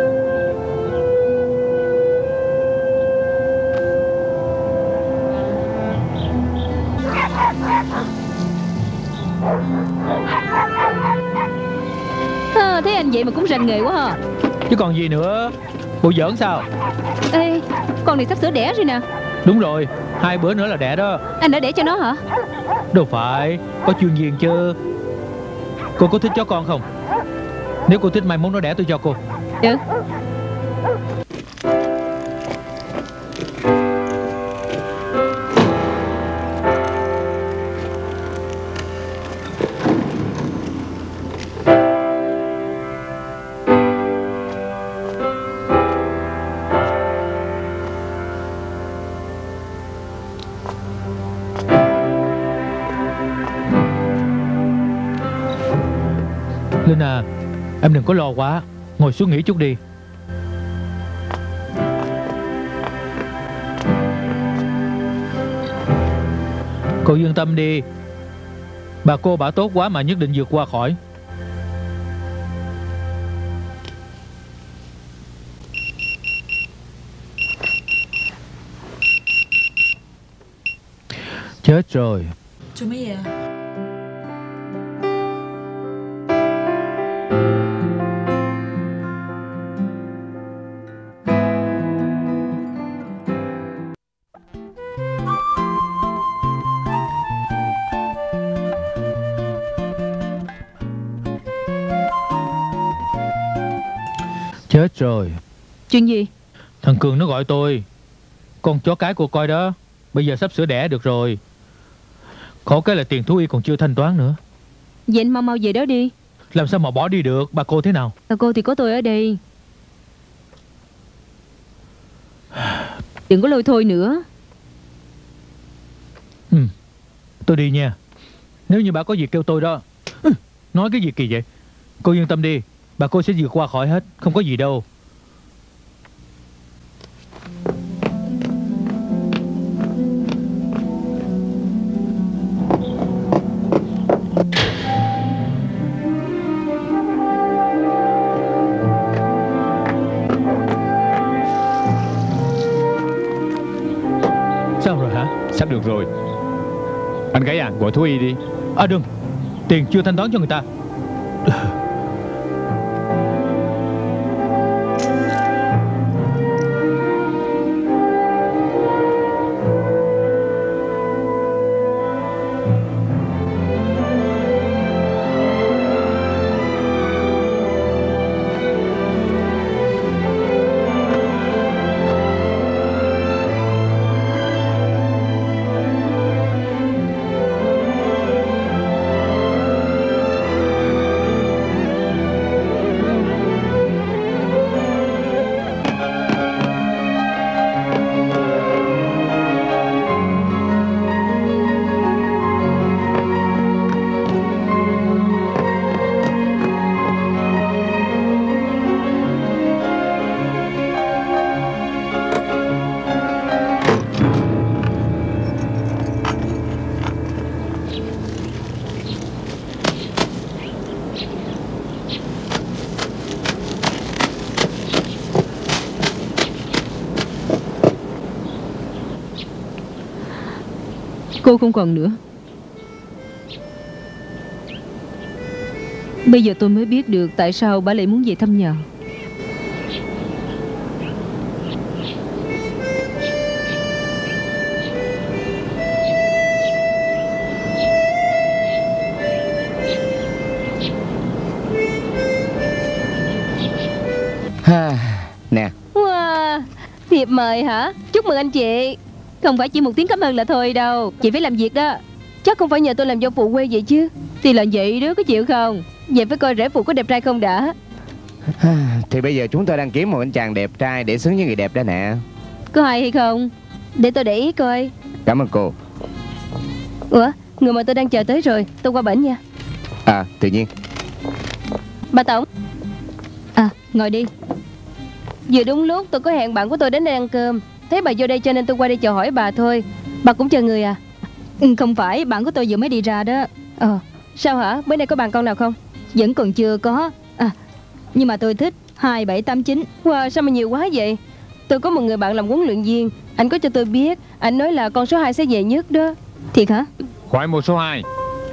À, thấy anh vậy mà cũng rành nghề quá ha. Chứ còn gì nữa. Bộ giỡn sao? Ê, con này sắp sửa đẻ rồi nè. Đúng rồi, hai bữa nữa là đẻ đó. Anh đã đẻ cho nó hả? Đâu phải, có chuyên viên chứ. Cô có thích chó con không? Nếu cô thích mai mốt nó đẻ tôi cho cô. Được. Linh à, em đừng có lo quá. Ngồi xuống nghỉ chút đi. Cô yên tâm đi. Bà cô bà tốt quá mà nhất định vượt qua khỏi. Chết rồi. 做乜嘢啊？ Chết rồi. Chuyện gì? Thằng Cường nó gọi tôi. Con chó cái cô coi đó, bây giờ sắp sửa đẻ được rồi. Khổ cái là tiền thú y còn chưa thanh toán nữa. Vậy anh mau mau về đó đi. Làm sao mà bỏ đi được. Bà cô thế nào? Bà cô thì có tôi ở đây. Đừng có lôi thôi nữa. Ừ, tôi đi nha. Nếu như bà có việc kêu tôi đó. Ừ, nói cái gì kỳ vậy? Cô yên tâm đi, bà cô sẽ vượt qua khỏi hết. Không có gì đâu. Sao rồi hả? Sắp được rồi. Anh gái à, gọi thú y đi. À đừng, tiền chưa thanh toán cho người ta. Cô không còn nữa. Bây giờ tôi mới biết được tại sao bà lại muốn về thăm nhà. Nè. Wow, thiệp mời hả? Chúc mừng anh chị. Không phải chỉ một tiếng cảm ơn là thôi đâu. Chị phải làm việc đó. Chắc không phải nhờ tôi làm dâu phụ quê vậy chứ? Thì là vậy đó, có chịu không? Vậy phải coi rể phụ có đẹp trai không đã. Thì bây giờ chúng tôi đang kiếm một anh chàng đẹp trai để xứng với người đẹp đó nè. Có hay hay không? Để tôi để ý coi. Cảm ơn cô. Ủa, người mà tôi đang chờ tới rồi. Tôi qua bển nha. À, tự nhiên. Bà Tổng. À, ngồi đi. Vừa đúng lúc tôi có hẹn bạn của tôi đến đây ăn cơm. Thấy bà vô đây cho nên tôi qua đây chào hỏi bà thôi. Bà cũng chờ người à? Ừ, không phải, bạn của tôi vừa mới đi ra đó. Ờ, sao hả? Bữa nay có bạn con nào không? Vẫn còn chưa có. À, nhưng mà tôi thích hai bảy tám chín. Wow, sao mà nhiều quá vậy? Tôi có một người bạn làm huấn luyện viên. Anh có cho tôi biết. Anh nói là con số hai sẽ về nhất đó. Thiệt hả? Khỏi mua số hai.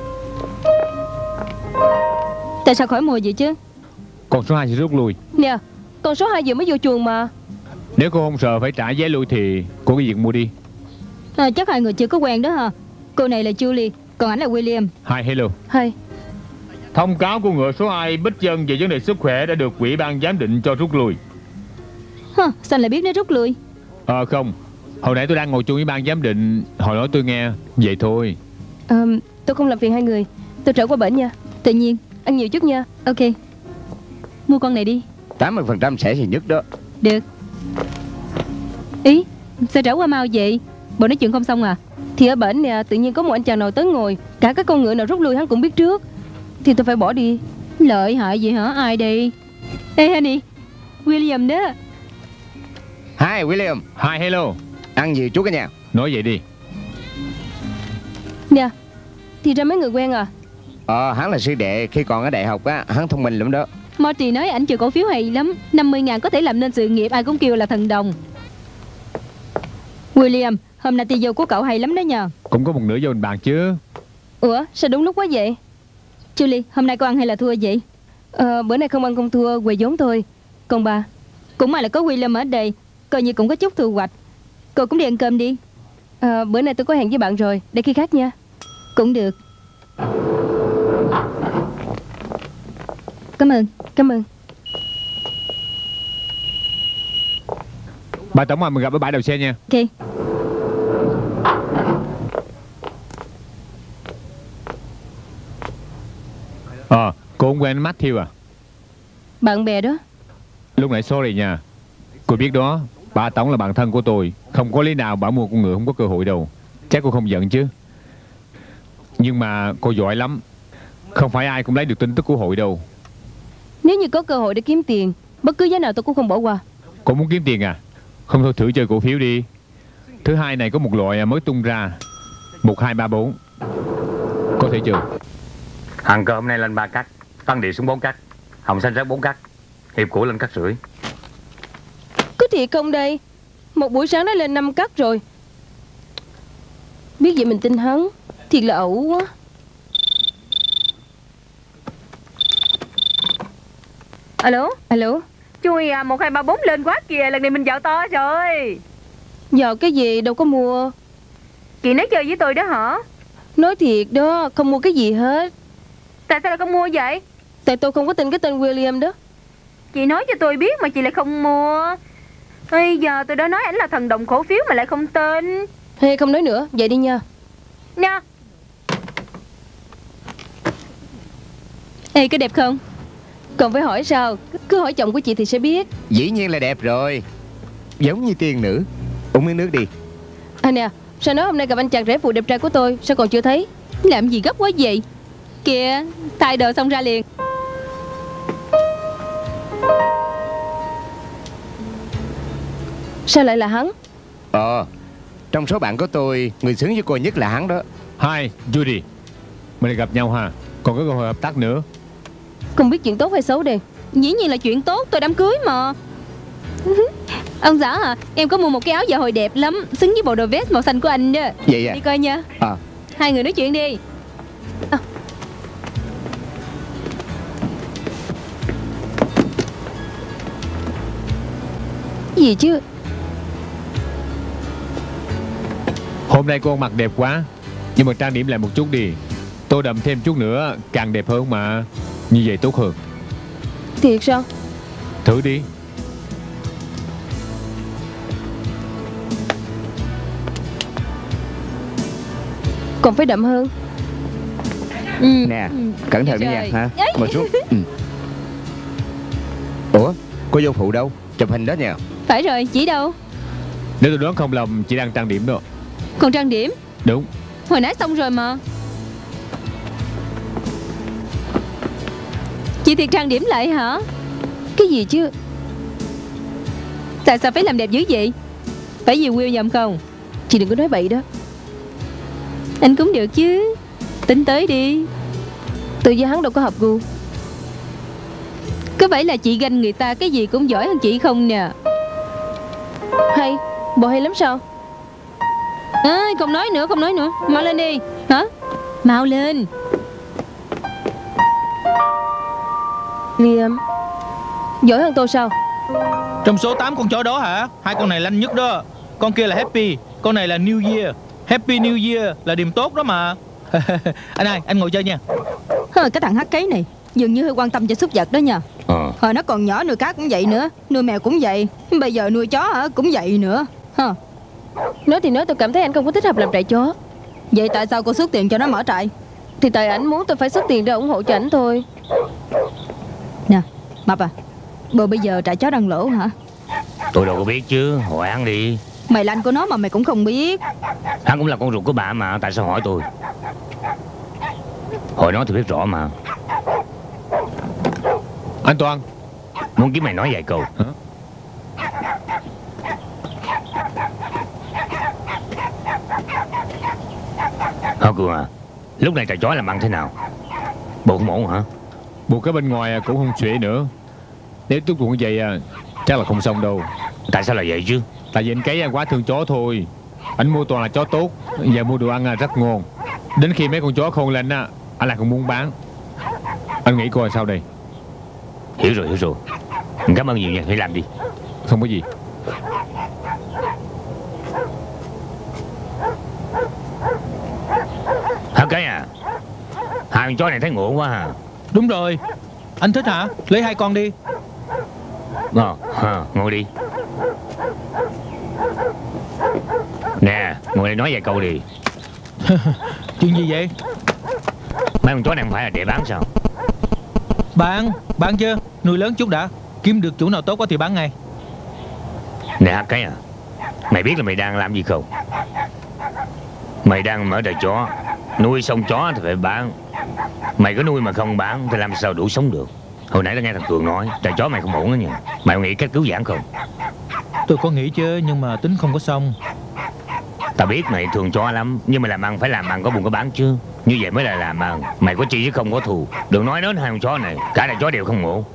Tại sao khỏi mua vậy chứ? Con số hai sẽ rút lui. Nè, con số hai vừa mới vô chuồng mà. Nếu cô không sợ phải trả vé lui thì cô cái việc mua đi. À, chắc hai người chưa có quen đó hả? Cô này là Julie, còn anh là William. Hi, hello. Hay. Thông cáo của ngựa số hai Bích Dân về vấn đề sức khỏe đã được ủy ban giám định cho rút lui. Hả, sao anh lại biết nó rút lui? Ờ không, hồi nãy tôi đang ngồi chung với ban giám định, họ nói tôi nghe, vậy thôi. à, Tôi không làm phiền hai người. Tôi trở qua bển nha. Tự nhiên. Ăn nhiều chút nha. Ok. Mua con này đi. Tám mươi phần trăm sẽ gì nhất đó. Được. Ý, sao trở qua mau vậy? Bộ nói chuyện không xong à? Thì ở bển nè, tự nhiên có một anh chàng nào tới ngồi. Cả các con ngựa nào rút lui hắn cũng biết trước. Thì tôi phải bỏ đi. Lợi hại vậy hả? Ai đây? Ê Honey, William đó. Hi William. Hi, hello. Ăn gì chú cả nhà? Nói vậy đi. Nè, thì ra mấy người quen à? Ờ, hắn là sư đệ. Khi còn ở đại học á, hắn thông minh lắm đó. Morty nói ảnh trừ cổ phiếu hay lắm. Năm mươi ngàn có thể làm nên sự nghiệp, ai cũng kêu là thần đồng. William, hôm nay ti vô của cậu hay lắm đó nhờ. Cũng có một nửa vô mình bàn chứ. Ủa, sao đúng lúc quá vậy? Julie, hôm nay có ăn hay là thua vậy? Ờ, bữa nay không ăn không thua, quề vốn thôi. Còn bà? Cũng may là có William ở đây, coi như cũng có chút thu hoạch. Cô cũng đi ăn cơm đi. À, bữa nay tôi có hẹn với bạn rồi, để khi khác nha. Cũng được. Cảm ơn. Cảm ơn. Bà Tổng ơi, mình gặp ở bãi đậu xe nha. Ok. Ờ, cô không quen Matthew à? Bạn bè đó. Lúc nãy sorry nha. Cô biết đó, bà Tổng là bạn thân của tôi. Không có lý nào bảo mua con ngựa không có cơ hội đâu. Chắc cô không giận chứ. Nhưng mà cô giỏi lắm. Không phải ai cũng lấy được tin tức của hội đâu. Nếu như có cơ hội để kiếm tiền, bất cứ giá nào tôi cũng không bỏ qua. Cô muốn kiếm tiền à? Không thôi thử chơi cổ phiếu đi. Thứ hai này có một loại mới tung ra. Một, hai, ba, bốn. Có thể chưa? Hàng cờ hôm nay lên ba cắt, Tăng Địa xuống bốn cắt, Hồng Xanh rớt bốn cắt, Hiệp Cũ lên cắt rưỡi. Có thiệt không đây? Một buổi sáng đã lên năm cắt rồi. Biết vậy mình tin hắn. Thiệt là ẩu quá. Alo, Alo. chui à, một hai ba bốn lên quá kìa, lần này mình dạo to rồi. Giờ cái gì đâu có mua. Chị nói chơi với tôi đó hả? Nói thiệt đó, không mua cái gì hết. Tại sao lại không mua vậy? Tại tôi không có tin cái tên William đó. Chị nói cho tôi biết mà chị lại không mua. Bây giờ tôi đã nói ảnh là thần đồng cổ phiếu mà lại không tin. Hay không nói nữa, vậy đi nha. Nha. Ê, có đẹp không? Còn phải hỏi sao? Cứ hỏi chồng của chị thì sẽ biết. Dĩ nhiên là đẹp rồi. Giống như tiên nữ. Uống miếng nước đi. À nè, sao nói hôm nay gặp anh chàng rể phụ đẹp trai của tôi, sao còn chưa thấy? Làm gì gấp quá vậy? Kìa, thay đồ xong ra liền. Sao lại là hắn? Ờ, trong số bạn của tôi, người xứng với cô nhất là hắn đó. Hi, Judy. Mình lại gặp nhau ha. Còn có cơ hội hợp tác nữa. Không biết chuyện tốt hay xấu đây. Dĩ nhiên là chuyện tốt, tôi đám cưới mà. Ông xã hả? Em có mua một cái áo dạ hội đẹp lắm, xứng với bộ đồ vest màu xanh của anh đó. Vậy à? Đi coi nha. À. Hai người nói chuyện đi. À. Gì chứ? Hôm nay cô ăn mặc đẹp quá, nhưng mà trang điểm lại một chút đi. Tô đậm thêm chút nữa càng đẹp hơn mà. Như vậy tốt hơn. Thiệt sao? Thử đi. Còn phải đậm hơn. Ừ. Nè, cẩn thận Trời. nha ha. Ấy. Ngồi xuống. Ừ. Ủa, cô dâu phụ đâu? Chụp hình đó nha. Phải rồi, chỉ đâu? Nếu tôi đoán không lầm, chị đang trang điểm đó. Còn trang điểm? Đúng. Hồi nãy xong rồi mà. Chị thiệt trang điểm lại hả? Cái gì chứ? Tại sao phải làm đẹp dữ vậy? Phải vì Will nhầm không? Chị đừng có nói bậy đó. Anh cũng được chứ. Tính tới đi. Tôi với hắn đâu có hợp gu. Có phải là chị ganh người ta cái gì cũng giỏi hơn chị không nè? Hay, bộ hay lắm sao? À, không nói nữa, không nói nữa. Mau lên đi. Hả? Mau lên. Liam, giỏi hơn tôi sao? Trong số tám con chó đó hả? Hai con này lanh nhất đó. Con kia là Happy, con này là New Year. Happy New Year là điểm tốt đó mà. Anh ơi, anh ngồi chơi nha. Hơ, cái thằng hắc cấy này dường như hơi quan tâm cho súc vật đó nha. Ờ. Hồi nó còn nhỏ nuôi cá cũng vậy nữa, nuôi mèo cũng vậy, bây giờ nuôi chó hả cũng vậy nữa. Hơ. Nói thì nói, tôi cảm thấy anh không có thích hợp làm trại chó. Vậy tại sao cô xuất tiền cho nó mở trại? Thì tại ảnh muốn tôi phải xuất tiền ra ủng hộ cho ảnh thôi. Nè, Mập à, bộ bây giờ trại chó đang lỗ hả? Tôi đâu có biết chứ, hỏi hắn đi. Mày là anh của nó mà mày cũng không biết. Hắn cũng là con ruột của bà mà, tại sao hỏi tôi? Hỏi nó thì biết rõ mà. Anh Toàn, Muốn kiếm mày nói vài câu. hả? Hả Cường à, lúc này trà chó làm ăn thế nào? Bộ không ổn hả? Buộc cái bên ngoài cũng không xuể nữa. Nếu tiếp tục như vậy à, chắc là không xong đâu. Tại sao là vậy chứ? Tại vì anh Cấy quá thương chó thôi. Anh mua toàn là chó tốt, giờ mua đồ ăn là rất ngon. Đến khi mấy con chó khôn lên á, anh là không muốn bán. Anh nghĩ coi sao đây? Hiểu rồi, hiểu rồi. Cảm ơn nhiều nha, hãy làm đi. Không có gì. Hả cái à? Hai con chó này thấy ngộ quá à. Đúng rồi. Anh thích hả? Lấy hai con đi. Ờ, à, ngồi đi. Nè, ngồi đây nói vài câu đi. Chuyện gì vậy? Mấy con chó này không phải là để bán sao? Bán, bán chứ. Nuôi lớn chút đã. Kiếm được chủ nào tốt quá thì bán ngay. Nè hả cái à, mày biết là mày đang làm gì không? Mày đang mở trại chó. Nuôi xong chó thì phải bán. Mày có nuôi mà không bán thì làm sao đủ sống được? Hồi nãy tao nghe thằng Cường nói trại chó mày không ổn đó nha. Mày có nghĩ cách cứu vãn không? Tôi có nghĩ chứ, nhưng mà tính không có xong. Tao biết mày thường chó lắm, nhưng mà làm ăn phải làm ăn có buồn có bán chứ. Như vậy mới là làm ăn. Mày có chi chứ không có thù. Đừng nói đến hai con chó này, cả trại chó đều không ổn.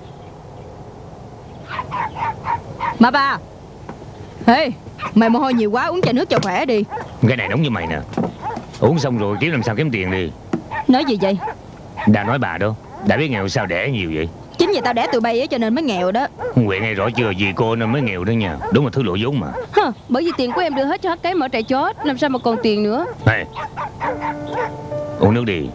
Mập à, ê, mày mồ hôi nhiều quá, uống trà nước cho khỏe đi. Cái này giống như mày nè. Uống xong rồi kiếm làm sao kiếm tiền đi. Nói gì vậy? Đã nói bà đó. Đã biết nghèo sao đẻ nhiều vậy? Chính vì tao đẻ tụi bay ấy cho nên mới nghèo đó. Nguyện nghe rõ chưa, vì cô nên mới nghèo đó nha. Đúng là thứ lộ vốn mà. Hơ, bởi vì tiền của em đưa hết cho cái mở trại chó, làm sao mà còn tiền nữa. Này, uống nước đi.